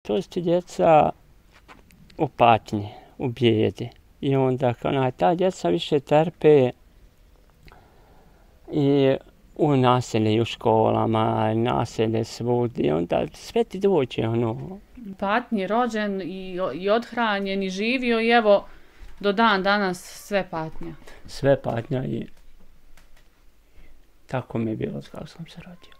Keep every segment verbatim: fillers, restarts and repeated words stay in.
to su ti djeca u patnji, u bijedi. I onda onaj, ta djeca više trpe i u naselje, i u školama, naselje svud. I onda sve ti dođe ono. Patnji, rođen i, i odhranjen i živio i evo do dan danas sve patnja. Sve patnja i tako mi je bilo kako sam se rodio.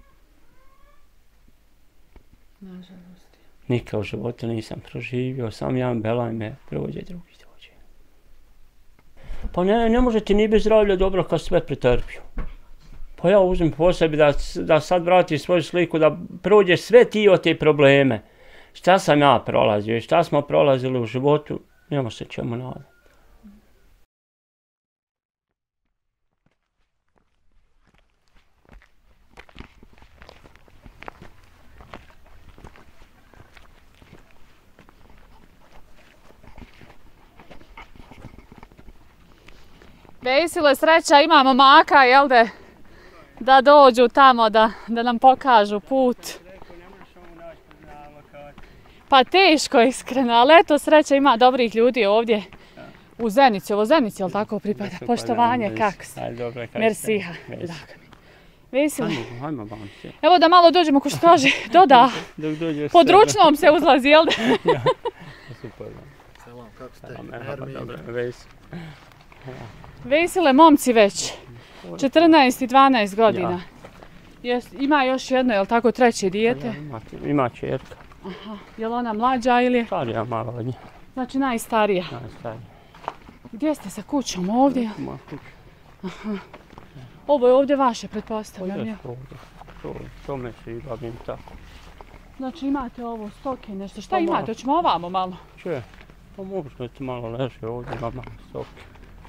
Nažalost. Nikad u životu nisam proživio, sam jedan belaj me prođe, drugi dođe. Pa ne, ne može ti ni bez zdravlja dobro kad sve pretrpio. Pa ja uzmem po sebi da, da sad vratim svoju sliku, da prođeš sve ti od te probleme. Šta sam ja prolazio i šta smo prolazili u životu, nema se čemu nadati. Vesile, sreća, imamo maka, jel de? Da dođu tamo, da, da nam pokažu put. Pa teško, iskreno, ali eto, sreća, ima dobrih ljudi ovdje u Zenici. Ovo Zenici, jel tako pripada? Poštovanje, kako se? Mersiha. Vesile. Evo da malo dođemo, ko što kaže, doda. Pod ručnom se uzlazi, jel de? Super. Selam, kako ste? Vesile, momci već, četrnaest i dvanaest godina. Ja. Ima još jedno, je li tako, treće dijete? Ja, ima, ima čerka. Aha, je li ona mlađa ili? Starija malo od nje. Znači najstarija? Najstarija. Gdje ste sa kućom, ovdje? Moja kuća. Aha. Ovo je ovdje vaše, pretpostavljam, je? Ovdje, to, to me se i bavim tako. Znači imate ovo stoke, nešto. Šta pa imate? Hoćemo ovamo malo? Če, pa mogu što ti malo leže ovdje, ima malo stoke.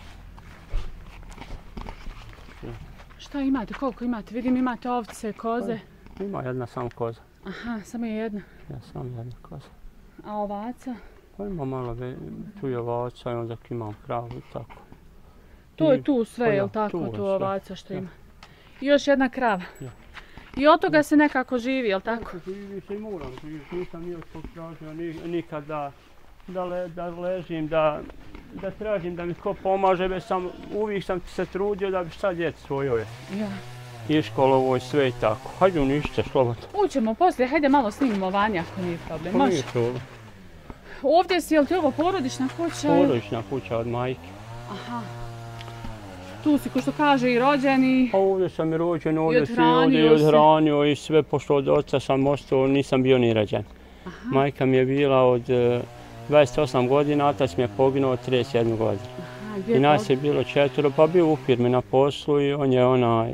Šta imate? Koliko imate? Vidim imate ovce, koze. Pa, ima jedna samo koza. Aha, samo je jedna. Ja, samo jedna koza. A ovaca? Pa ima malo, tu je ovaca i onda imam kravu i tako. To je tu sve, pa, je li tako, tu, tu ovaca što ja. Ima? I još jedna krava? Ja. I od toga se nekako živi, je li tako? Živi se i moram živjeti, nisam nije od tražio nikad da, da, le, da ležim, da, da tražim da mi ko pomaže, već sam, uvijek sam se trudio da bi šta djeci svojoj. Ja. I školovo i sve i tako. Hajde unište, slobodno. Ućemo poslije, hajde malo snimimo vanje ako nije problem. Pa nije problem. Ovdje si, je li ti ovo porodična kuća? Porodična kuća od majke. Aha. Tu si, ko što kaže, i rođen i... Pa ovdje sam i rođen, ovdje si ovdje i odhranio i sve, pošto od oca sam ostao, nisam bio ni rođen. Aha. Majka mi je bila od dvadeset osam godina, otac mi je poginuo od trideset jednu godinu. Aha, i nas je bilo četvero, pa bio u firmi na poslu i on je onaj...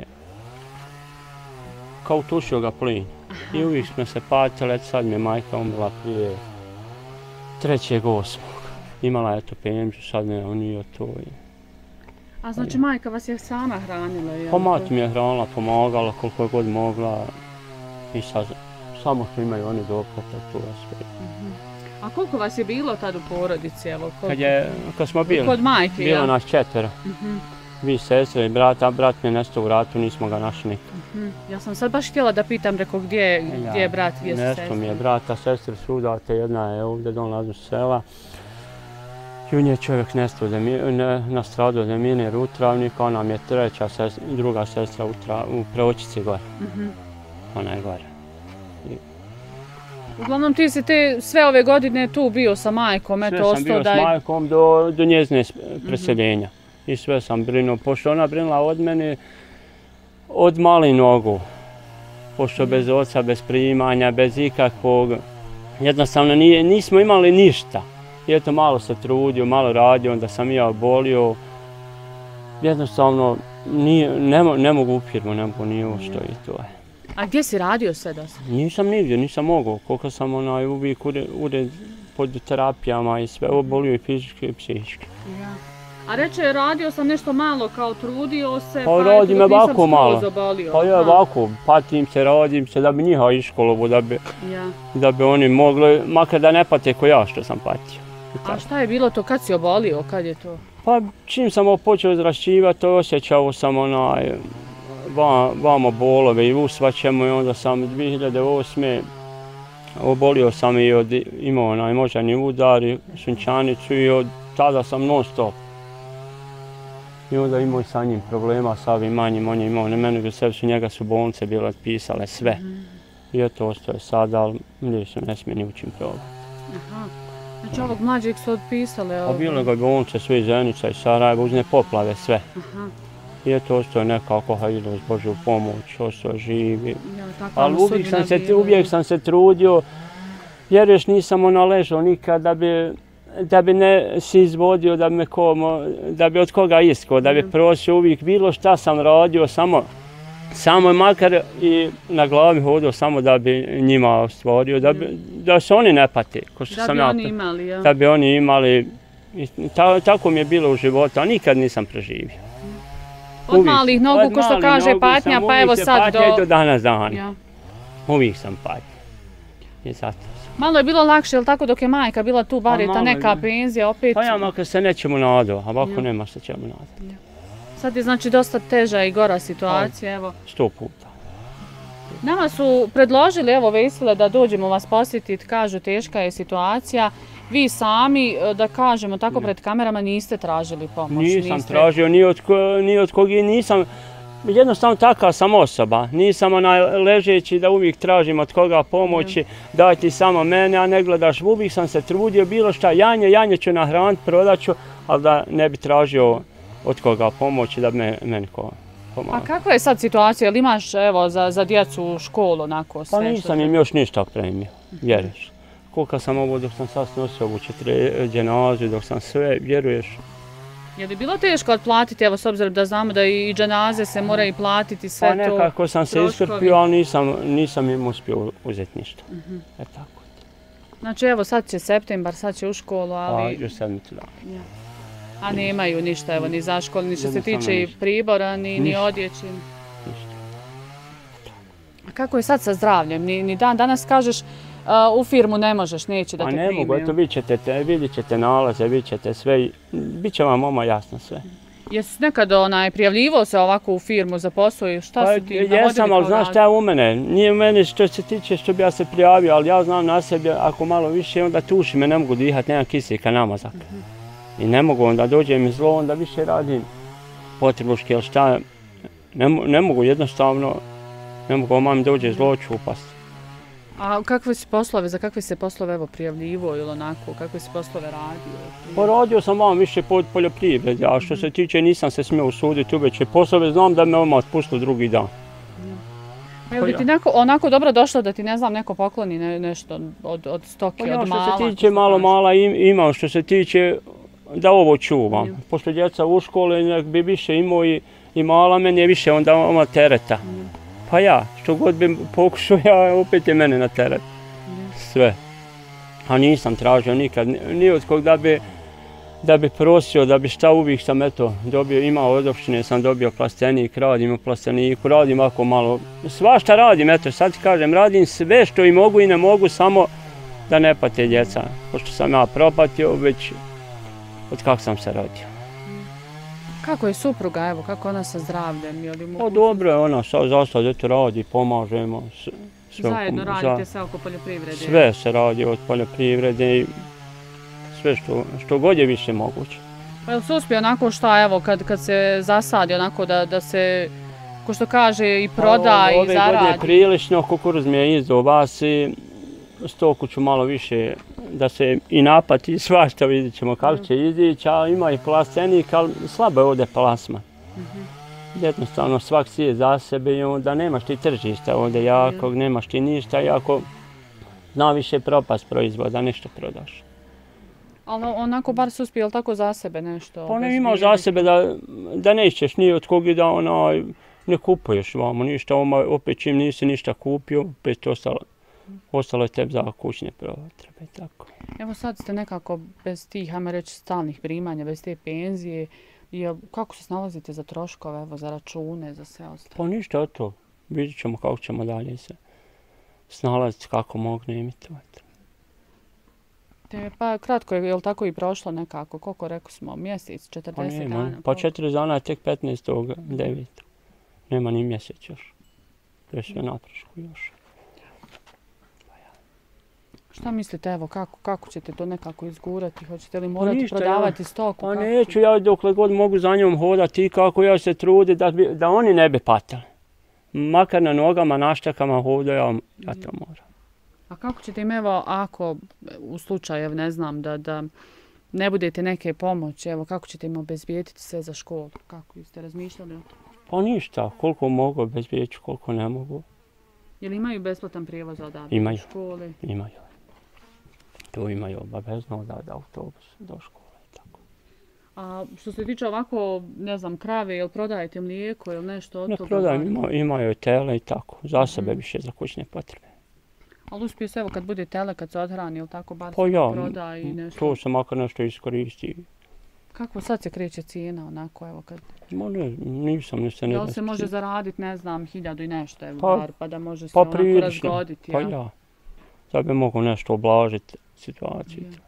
kao utušio ga plin. Aha. I uvijek smo se patili, sad mi je majka umrla prije trećeg osmog. Imala je to penziju, sad ne, on nije to. A znači majka vas je sama hranila? Je pa mati mi je hranila, pomagala koliko je god mogla. I sad, samo što imaju oni doplatak, tu je sve. Uh-huh. A koliko vas je bilo tad u porodici? Evo, kad, je, kad smo bili, kod majke, bilo nas četvero. Uh-huh. Vi sestre i brat, a brat mi je nestao u ratu, nismo ga našli nikad. Uh-huh. Ja sam sad baš htjela da pitam, reko gdje, ja, gdje je brat, gdje su sestre? Nestao mi je brat, a sestre su udate, jedna je ovdje dolazim s sela. I u nje čovjek nestao, ne, nastradao od mine Rutravnika, ona mi je treća sestra, druga sestra u, tra, u Preočici gore. Uh-huh. Ona je gore. I... Uglavnom ti si te sve ove godine tu bio sa majkom, eto ostao da... Sve sam bio da... s majkom do, do njezine preseljenja. Uh-huh. I sve sam brinuo, pošto ona brinula od mene od malih nogu. Pošto uh-huh. bez oca, bez primanja, bez ikakvog, jednostavno nije, nismo imali ništa. I eto, malo se trudio, malo radio, onda sam ja obolio. Jednostavno, nije, ne, ne mogu u firmu, ne mogu nije ovo što i to je. A gdje si radio sve do sada? Nisam nigdje, nisam mogao. Koliko sam onaj, uvijek ured, ured pod terapijama i sve, obolio i fizički i psihički. Ja. A reče, radio sam nešto malo, kao trudio se, pa, pa eto, dok nisam skroz obolio. Pa ja ovako, patim se, radim se, da bi njiha iškolovo, da bi, ja. da bi oni mogli, makar da ne pate ko ja što sam patio. A šta je bilo to, kad si obolio, kad je to? Pa čim sam počeo izrašćivati, osjećao sam onaj, vamo bolove i usvaćemo i onda sam dvije hiljade osme obolio sam i od, imao onaj moždani udar i sunčanicu i od tada sam non stop. I onda imao i sa njim problema, sa ovim manjim, on je imao ne mene, sve su njega su bolnice bile pisale, sve. I eto ostaje sad, ali nisu ne smije ni učim probati. Aha. Znači ovog mlađeg su otpisali? A bile ga bolnice, sve iz Zenica i Sarajeva, uzne poplave, sve. Aha. I eto ostaje nekako, hajde uz Božju pomoć, ostaje živi. Ja, ali uvijek sam, se, uvijek sam se trudio, jer još nisam ono ležao nikad da bi da bi ne si izvodio, da bi, me ko, da bi od koga iskao, da bi prosio uvijek bilo šta sam radio, samo, samo makar i na glavi hodio samo da bi njima stvorio, da, bi, da se oni ne pati. Ko što da sam bi ja, oni imali, ja. Da bi oni imali, ta, tako mi je bilo u životu, a nikad nisam preživio. Od uvijek, malih nogu, ko što kaže patnja, pa evo sad do... do danas dana. Ja. Uvijek sam patnja. I zato. Malo je bilo lakše, jel tako, dok je majka bila tu, bar je ta neka penzija opet? Pa ja makar se nećemo nadao, a ovako nema što ćemo nadati. Sad je znači dosta teža i gora situacija, evo. Sto puta. Nama su predložili, evo Vesile, da dođemo vas posjetiti, kažu teška je situacija. Vi sami, da kažemo tako pred kamerama, niste tražili pomoć? Nisam tražio ni od, ni od kog i nisam... Jednostavno takav sam osoba, nisam onaj ležeći da uvijek tražim od koga pomoći, daj ti samo mene, a ne gledaš, uvijek sam se trudio bilo šta, janje, janje ću nahraniti, prodat ću, ali da ne bi tražio od koga pomoći, da bi me, meni ko pomaga. A kakva je sad situacija, ili imaš evo, za, za djecu u školu onako sve? Pa nisam im još ništa opremio, vjeruješ. Koliko sam ovo dok sam sad snosio ovu četiri dženazu, dok sam sve, vjeruješ. Je li bilo teško otplatiti, evo s obzirom da znamo da i dženaze se moraju platiti sve to? Pa nekako sam se iskrpio, ali nisam, nisam im uspio uzeti ništa. Uh-huh. E tako. Znači evo sad će septembar, sad će u školu, ali... Pa još sedmicu dana. Ja. A nemaju ništa, evo, ni za školu, ni što se tiče i pribora, ni, ni odjeći. Ništa. A kako je sad sa zdravljem? Ni, ni dan danas kažeš Uh, u firmu ne možeš, neće da te primiju. A ne mogu, eto vidjet ćete nalaze, vidjet ćete sve, bit će vam oma jasno sve. Jesi nekad onaj, prijavljivao se ovako u firmu za posao i šta pa, su ti navodili? Jesam, ali znaš šta je u mene, nije u mene što se tiče što bi ja se prijavio, ali ja znam na sebi, ako malo više onda tuši me, ne mogu dihat, nemam kiselka namazak. Uh-huh. I ne mogu, onda dođe mi zlo, onda više radim potrebuške, ali šta, ne, ne mogu jednostavno, ne mogu, oma mi dođe zlo, ću upasti. A kakve si poslove, za kakve se poslove evo prijavljivo ili onako, kakve si poslove radio? Pa radio sam vam više pod poljoprivrede, a što se tiče nisam se smio usuditi u veće poslove, znam da me odmah otpustili drugi dan. Evo bi ti neko, onako dobro došlo da ti ne znam neko pokloni ne, nešto od, od stoke, pa od mala? Što se tiče malo mala imam, što se tiče da ovo čuvam. Mm. Pošto djeca u škole nek bi više imao i, i mala, meni je više onda oma tereta. Mm. Pa ja, što god bi pokušao, ja opet je mene na teret. Sve. A nisam tražio nikad, ni od kog da bi, da bi prosio, da bi šta uvijek sam eto dobio, imao od opštine, sam dobio plastenik, radim u plasteniku, radim ako malo, svašta radim, eto sad ti kažem, radim sve što i mogu i ne mogu, samo da ne pate djeca. Pošto sam ja propatio već od kako sam se rodio. Kako je supruga, evo, kako ona sa zdravljem? Pa dobro je ona, za sad eto radi, pomažemo. Sve, zajedno radite sve oko poljoprivrede? Sve se radi od poljoprivrede i sve što, što god je više moguće. Pa jel se uspije onako šta, evo, kad, kad se zasadi onako da, da se, ko što kaže, i proda o, i zaradi? Ove godine prilično, kukuruz mi je izdao vas i stoku ću malo više da se i napati i svašta, vidjet ćemo kako će izići, a ima i plastenik, ali slabo je ovdje plasma. Uh-huh. Jednostavno svak sije za sebe i onda nemaš ti tržišta ovdje jakog, uh-huh. nemaš ti ništa i ako zna više propast proizvoda, nešto prodaš. Ali onako bar se uspije, tako za sebe nešto? Pa ne imao za sebe da, da nećeš ni od kog i da onaj, ne kupuješ vamo ništa, opet čim nisi ništa kupio, opet ostalo. Ostalo je tebi za kućne potrebe i tako. Evo sad ste nekako bez tih, ajmo reći, stalnih primanja, bez te penzije. I kako se snalazite za troškove, evo, za račune, za sve ostalo? Pa ništa od to. Vidjet ćemo kako ćemo dalje se snalaziti, kako mogu emitovati. Te, pa kratko je, je li tako i prošlo nekako? Koliko rekao smo, mjesec, četrdeset pa dana? Pa četiri dana je tek petnaestog devetog Nema ni mjesec još. To je sve na trošku još. Šta mislite, evo, kako, kako ćete to nekako izgurati? Hoćete li morati ništa, prodavati ja, stoku? Pa neću, ja dokle god mogu za njom hodati i kako ja se trudim da, da oni ne bi patili. Makar na nogama, naštakama hodaju, ja to moram. A kako ćete im, evo, ako u slučaju, ne znam, da, da ne budete neke pomoći, evo, kako ćete im obezbijediti sve za školu? Kako ste razmišljali o tome? Pa ništa, koliko mogu obezbijediti, koliko ne mogu. Jel imaju besplatan prijevoz odavde imaju, do škole? Imaju. To imaju obavezno da autobus do škole i tako. A što se tiče ovako, ne znam, krave, jel prodajete mlijeko ili nešto od ne toga? Ne prodajem, ima, imaju tele i tako. Za sebe mm. više za kućne potrebe. Ali uspije se evo kad bude tele, kad se odhrani ili tako, bar pa se ja, proda i nešto? To se makar nešto iskoristi. Kako sad se kreće cijena onako, evo kad... Ma ne, nisam ne se ne... Da li se može zaraditi, ne znam, hiljadu i nešto, evo, pa, bar, pa da može se pa onako prilično, razgoditi, pa ja? ja. Da bi mogu nešto oblažiti situaciju. Ja.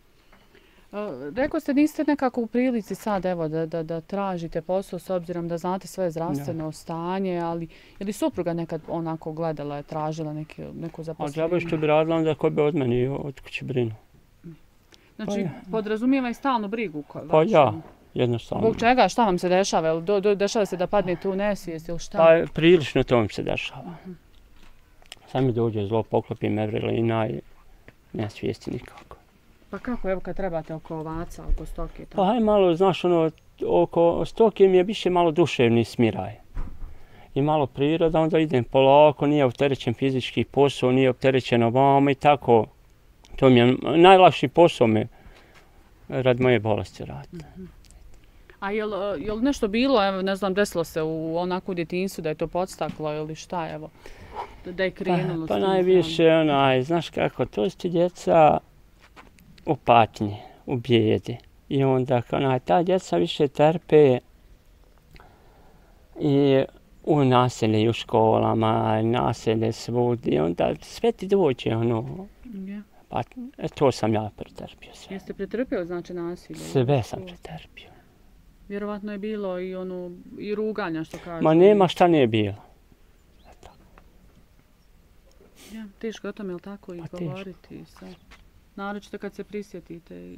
Rekao ste, niste nekako u prilici sad, evo, da, da, da tražite posao s obzirom da znate svoje zdravstveno ja. stanje, ali je li supruga nekad onako gledala, tražila neki, neku zaposlenju? A ja što bi radila onda ko bi od meni od kuće brinu. Znači, pa ja. podrazumijeva i stalnu brigu? Pa ja, jednostavno. Zbog čega? Šta vam se dešava? Do, do, dešava se da padnete u nesvijest ili šta? Pa prilično to mi se dešava. Uh-huh. Sad mi dođe zlo, poklopim adrenalina i nesvijesti nikako. Pa kako, evo kad trebate oko ovaca, oko stoke? Pa haj malo, znaš, ono, oko stoke mi je više malo duševni smiraj. I malo priroda, onda idem polako, nije opterećen fizički posao, nije opterećen ovamo i tako. To mi je najlakši posao mi rad moje bolesti raditi. Uh-huh. A je li, je li nešto bilo, evo, ne znam, desilo se u onako djetinjstvu da je to podstaklo ili šta, evo, da je krenulo? Pa, pa najviše, onaj, znaš kako, to su ti djeca u patnji, u bijedi. I onda, onaj, ta djeca više trpe i u naselje, i u školama, naselje svud, i onda sve ti dođe, ono, yeah. Pa e, to sam ja pretrpio sve. Jeste pretrpio, znači, nasilje? Sve sam pretrpio. Vjerovatno je bilo i ono, i ruganja, što kažete. Ma nema šta nije bilo. Eto. Ja, teško je o tome, je li tako, i pa govoriti sad. Naročito kad se prisjetite. I,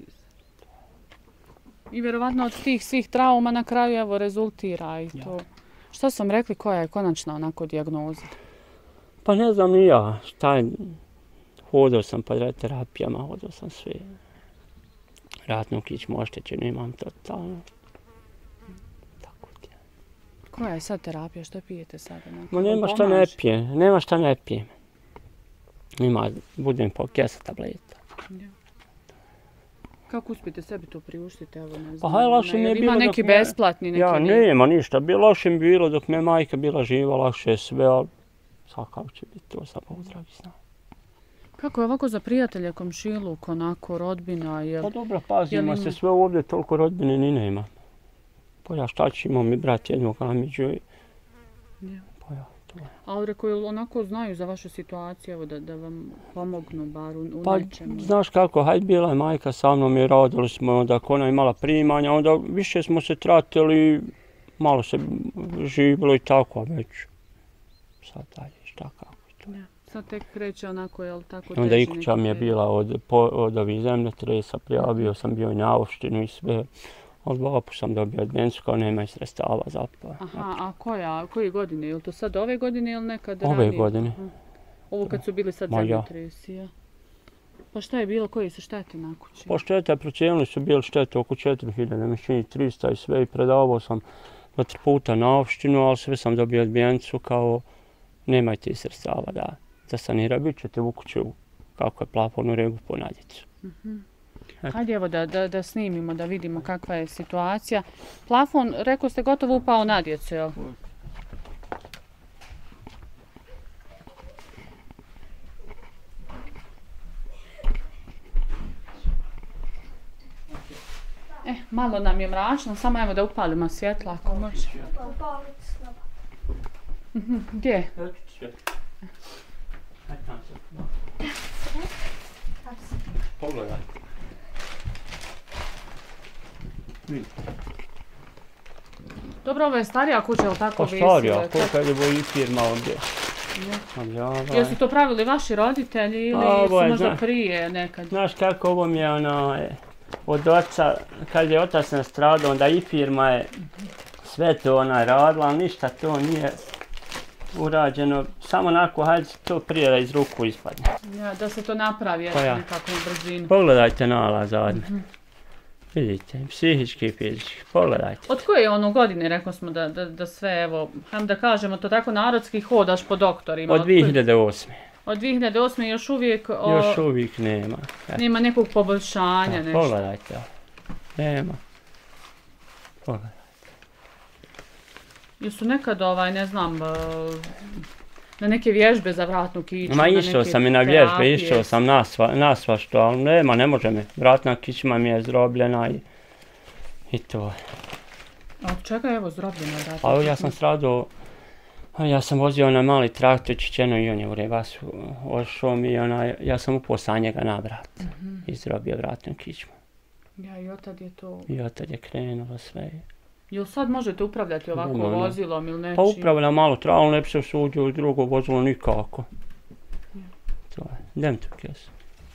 i vjerovatno od tih svih trauma na kraju, evo, rezultira i to. Ja. Šta su vam rekli, koja je konačna onako dijagnoza? Pa ne znam ni ja, šta je... Hodao sam po terapijama, hodao sam sve. Ratnu kičmu oštećenu imam totalno. Tako ti je. Koja je sad terapija? Što pijete sada? Ma nema šta ne pijem, nema šta ne pijem. Ima, budem po kesa tableta. Ja. Kako uspijete sebi to priuštiti? Evo, ne znam, pa haj, lakše mi je bilo ima neki me... besplatni, neki... Ja, nema ništa, bilo, lakše mi bilo dok me majka bila živa, lakše je sve, ali sad kako će biti to, sad Bog dragi zna. Kako je ovako za prijatelje, komšiluk, onako, rodbina? Jel, pa dobro, pazimo se, sve ovdje toliko rodbine ni nema. Pa ja šta ću, imam mi brat jednog Amidžu i... Ja. Pa ja, to je. Ali reko, jel onako znaju za vašu situaciju, evo, da, da vam pomognu bar u, u pa, nečemu? Pa, znaš kako, hajde, bila je majka sa mnom i radili smo, onda ako ona imala primanja, onda više smo se tratili, malo se živilo i tako, a već sad dalje, šta kako to. Ja. Sad tek kreće onako, jel tako teži? Onda i kuća mi je bila od, po, od ovih zemljotresa, prijavio sam bio i na opštinu i sve. Od vapu sam dobio advencu kao nema i sredstava za pa. Aha, a koja, koje godine? Je li to sad ove godine ili nekad ove ranije? Ove godine. Aha. Ovo kad su bili sad zemljotresi, ja. Pa šta je bilo, koji su štete na kući? Pa štete, procijenili su bili štete oko četiri hiljade, mišljeni trista i sve i predavao sam dva tri puta na opštinu, ali sve sam dobio advencu kao nemajte sredstava da, da sanira, bit ćete u kuću kako je plafon u regu po nadjecu. Uh-huh. Hajde evo da, da, da snimimo, da vidimo kakva je situacija. Plafon, rekao ste, gotovo upao na djecu, jel? E, malo nam je mračno, samo evo da upalimo svjetla ako može. Mhm, gdje? Pogledaj. Dobro, ovo je starija kuća, ili tako? Pa starija, koliko je ovo i firma ovdje. Jesu to pravili vaši roditelji ili su možda prije nekad? Znaš kako, ovo mi je ono, od oca, kad je otac nastradao, onda i firma je sve to ona radila, ali ništa to nije urađeno, samo onako, hajde to prije da iz ruku ispadne. Ja, da se to napravi nekako u brzinu. Pogledajte nalaz zadnje. Vidite, psihički i fizički, pogledajte. Od koje je ono godine, rekao smo da, da, da sve, evo, da kažemo to tako narodski, hodaš po doktorima? Od dvije hiljade osme. Od dvije hiljade osme još uvijek... O, još uvijek nema. E. Nema nekog poboljšanja, da, nešto. Pogledajte, nema. Pogledajte. Jesu nekad, ovaj, ne znam, na neke vježbe za vratnu kičmu? Ma išao sam i na vježbe, išao sam na, sva, na svašto, ali nema, ne može mi. Vratna kičma mi je zrobljena i, i to. A od čega je evo zrobljena vratna kičma? Pa ja sam stradao, ja sam vozio onaj mali traktor Čičeno i on je u rebasu ošao mi i onaj, ja sam upao sa njega na vrat uh -huh. i zrobio vratnu kičmu. Ja, i otad je to... I otad je krenulo sve. Jel sad možete upravljati ovako no, no. vozilom ili nečim? Pa upravljam malo travo, ne bi se usuđio u drugo vozilo nikako. Ja. To je, idem tu kjesu.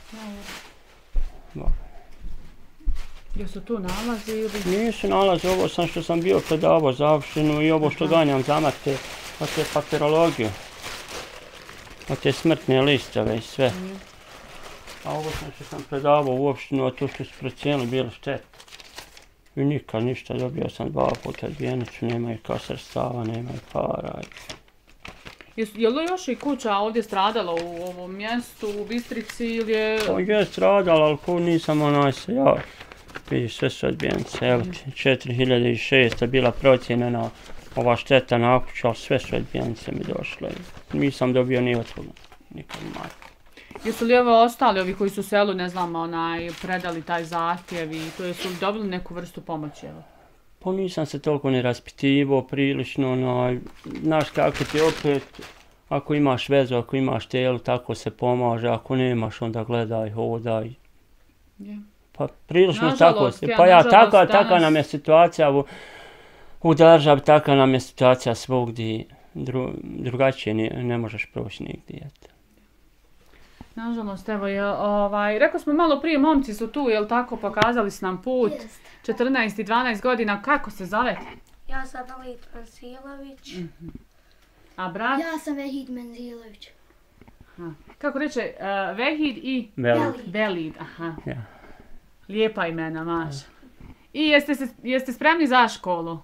Ja, jesu tu nalazi ili? Nisu nalazi, ovo sam što sam bio predavao završenu i ovo što ganjam zamate, od te papirologiju. Od te smrtne listove i sve. Ja. A ovo sam što sam predavao uopšteno, a to što su procijenili bilo štete. I nikad ništa, dobio sam dva puta zvijenicu, nemaju kao sredstava, nemaju para. Je li još i kuća ovdje stradala u ovom mjestu, u Bistrici ili je... Pa je stradala, ali ko nisam onaj se ja. I sve su odbijenice, evo četiri hiljade šest je bila procijenjena ova šteta na kuću, ali sve su odbijenice mi došle. Nisam dobio ni otvoru, nikad manje. Jesu li evo ostali ovi koji su selu, ne znam, onaj, predali taj zahtjev i to jesu li dobili neku vrstu pomoći, evo? Pa nisam se toliko ne raspitivao, prilično, onaj, znaš kako ti opet, ako imaš vezu, ako imaš tijelo, tako se pomaže, ako nemaš, onda gledaj, hodaj. Yeah. Pa prilično tako se, pa ja, taka, taka nam je situacija u, u državi, taka nam je situacija svugdje, dru, drugačije ne, ne možeš proći nigdje, eto. Nažalost, evo, je, ovaj, rekao smo malo prije, momci su tu, jel tako, pokazali su nam put, četrnaest i dvanaest godina, kako se zove? Ja sam Velid Menzilović. Mm-hmm. A brat? Ja sam Vehid Menzilović. Aha. Kako reče, uh, Vehid i? Velid. Velid, aha. Ja. Lijepa imena, maš. I jeste, se, jeste spremni za školu?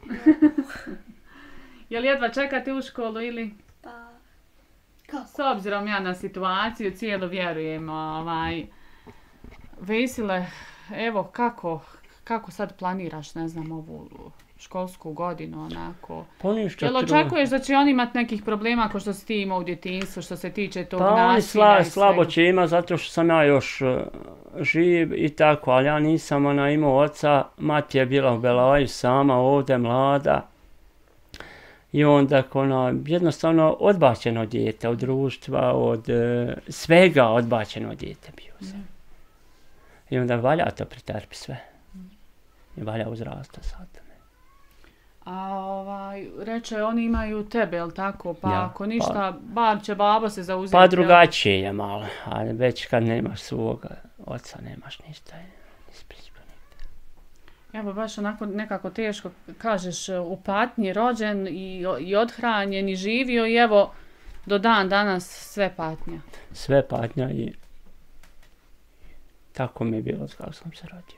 Jel jedva čekate u školu ili? Pa... Kako? S obzirom ja na situaciju, cijelo vjerujem, ovaj, Vesile, evo, kako, kako sad planiraš, ne znam, ovu školsku godinu, onako? Pa ništa. Jel očekuješ da će oni imati nekih problema ako što si ti imao u djetinjstvu, što se tiče tog pa nasilja oni sla, i svega? slabo će ima zato što sam ja još uh, živ i tako, ali ja nisam ona imao oca, mati je bila u Belaju sama, ovdje mlada. I onda ono, jednostavno odbačeno dijete od društva, od e, svega odbačeno dijete bio sam. Mm. I onda valja to pretrpi sve. Mm. I valja uzrasta sad. A ovaj, reče, oni imaju tebe, jel tako? Pa ja, ako ništa, pa, bar će babo se zauzeti. Pa drugačije je malo, ali već kad nemaš svoga oca, nemaš ništa. Evo baš onako nekako teško, kažeš, u patnji rođen i, i odhranjen i živio i evo do dan danas sve patnja. Sve patnja i tako mi je bilo kako sam se rodio.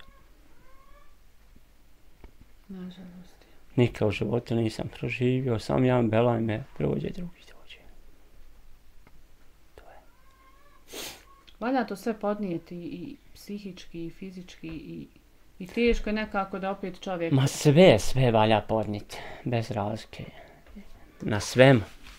Nažalost. Nikad u životu nisam proživio, sam jedan belaj me prođe, drugi dođe. To je. Valja to sve podnijeti i psihički i fizički i I teško je nekako da opet čovjek... Ma sve, sve valja podniti, bez razlike. Na svemu.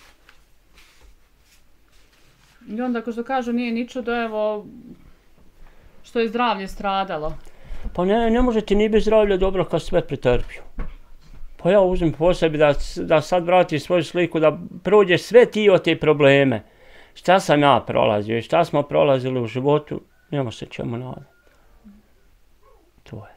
I onda, ko što kažu, nije ničo da evo, što je zdravlje stradalo. Pa ne, ne može ti ni bez zdravlja dobro kad sve pretrpio. Pa ja uzim po sebi da, da sad vratiš svoju sliku, da prođeš sve ti od te probleme. Šta sam ja prolazio i šta smo prolazili u životu, nema se čemu nadati. To je.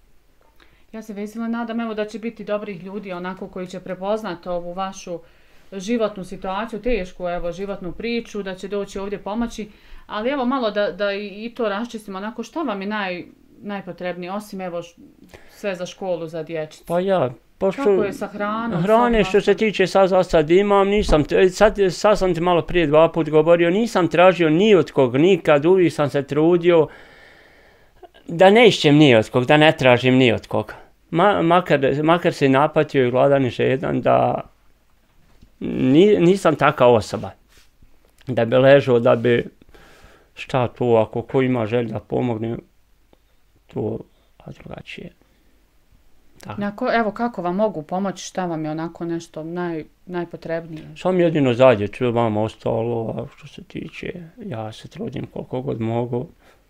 Ja se Vesila nadam evo da će biti dobrih ljudi onako koji će prepoznati ovu vašu životnu situaciju, tešku evo, životnu priču, da će doći ovdje pomoći, ali evo malo da, da i to raščistimo, onako šta vam je naj, najpotrebnije, osim evo sve za školu, za dječicu? Pa ja, pošto... Kako je sa hranom? Hrane što se tiče sad za sad imam, nisam, sad, sad sam ti malo prije dva put govorio, nisam tražio ni od kog nikad, uvijek sam se trudio da ne išćem ni od kog, da ne tražim ni od koga. Ma, makar, makar se napatio i gladan i žedan da ni, nisam taka osoba. Da bi ležao, da bi šta tu, ako ko ima želj da pomogne, to a drugačije. Nako, evo kako vam mogu pomoći, šta vam je onako nešto naj, najpotrebnije? Sam jedino za djecu je vam ostalo, a što se tiče, ja se trudim koliko god mogu.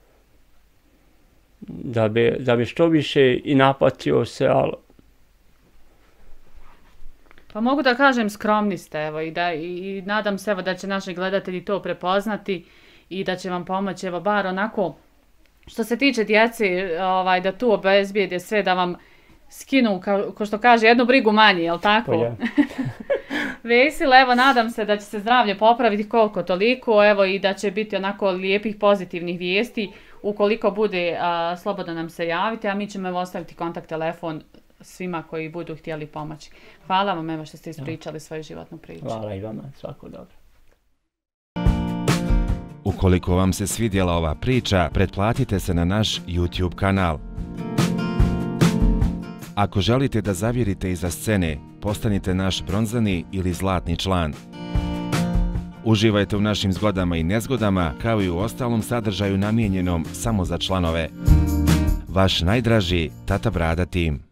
Da bi, da bi što više i napatio se, ali... Pa mogu da kažem skromni ste, evo, i, da, i, i nadam se evo, da će naši gledatelji to prepoznati i da će vam pomoći, evo, bar onako, što se tiče djeci, ovaj, da tu obezbijede sve, da vam skinu, kao, ko što kaže, jednu brigu manje, jel tako? Pa ja. Vesil, evo, nadam se da će se zdravlje popraviti koliko toliko, evo, i da će biti onako lijepih pozitivnih vijesti. Ukoliko bude, a, slobodno nam se javite, a mi ćemo evo ostaviti kontakt telefon svima koji budu htjeli pomoći. Hvala vam evo što ste ispričali svoju životnu priču. Hvala i vama, svako dobro. Ukoliko vam se svidjela ova priča, pretplatite se na naš YouTube kanal. Ako želite da zavirite iza scene, postanite naš bronzani ili zlatni član. Uživajte u našim zgodama i nezgodama, kao i u ostalom sadržaju namijenjenom samo za članove. Vaš najdraži Tata Brada tim.